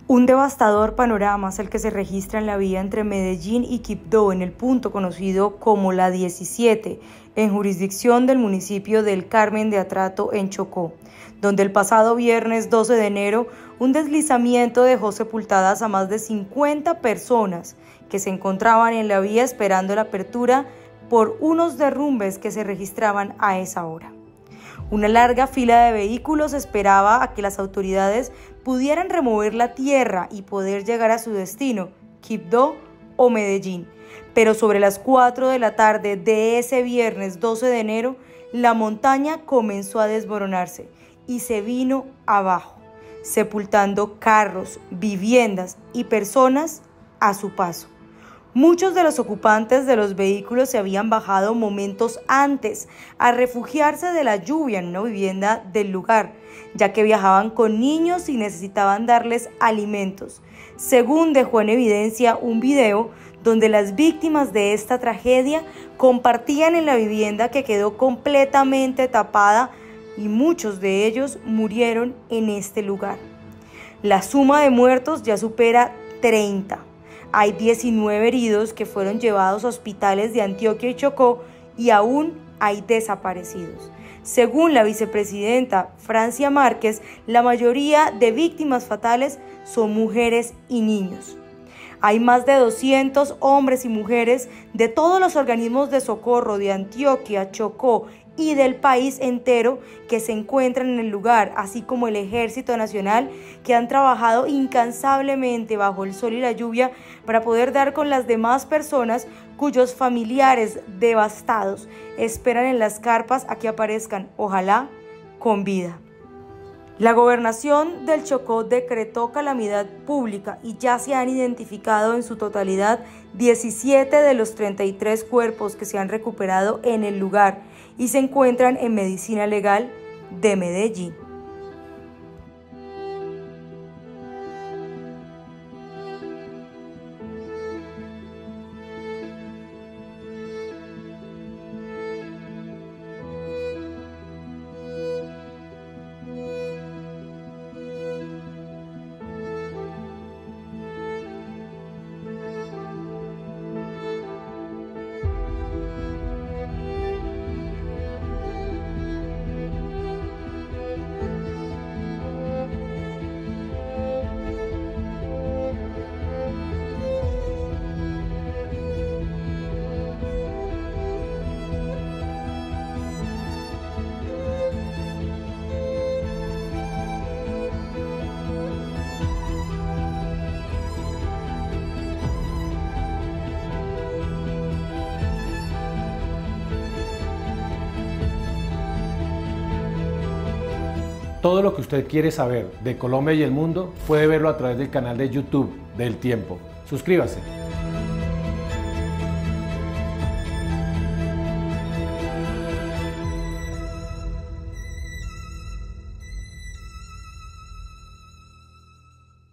Un devastador panorama es el que se registra en la vía entre Medellín y Quibdó, en el punto conocido como la 17, en jurisdicción del municipio del Carmen de Atrato, en Chocó, donde el pasado viernes 12 de enero un deslizamiento dejó sepultadas a más de 50 personas que se encontraban en la vía esperando la apertura por unos derrumbes que se registraban a esa hora. Una larga fila de vehículos esperaba a que las autoridades pudieran remover la tierra y poder llegar a su destino, Quibdó o Medellín. Pero sobre las 4 de la tarde de ese viernes 12 de enero, la montaña comenzó a desmoronarse y se vino abajo, sepultando carros, viviendas y personas a su paso. Muchos de los ocupantes de los vehículos se habían bajado momentos antes a refugiarse de la lluvia en una vivienda del lugar, ya que viajaban con niños y necesitaban darles alimentos, según dejó en evidencia un video donde las víctimas de esta tragedia compartían en la vivienda que quedó completamente tapada y muchos de ellos murieron en este lugar. La suma de muertos ya supera 30. Hay 19 heridos que fueron llevados a hospitales de Antioquia y Chocó y aún hay desaparecidos. Según la vicepresidenta Francia Márquez, la mayoría de víctimas fatales son mujeres y niños. Hay más de 200 hombres y mujeres de todos los organismos de socorro de Antioquia, Chocó y del país entero que se encuentran en el lugar, así como el Ejército Nacional, que han trabajado incansablemente bajo el sol y la lluvia para poder dar con las demás personas cuyos familiares devastados esperan en las carpas a que aparezcan, ojalá con vida. La gobernación del Chocó decretó calamidad pública y ya se han identificado en su totalidad 17 de los 33 cuerpos que se han recuperado en el lugar y se encuentran en medicina legal de Medellín. Todo lo que usted quiere saber de Colombia y el mundo puede verlo a través del canal de YouTube del Tiempo. Suscríbase.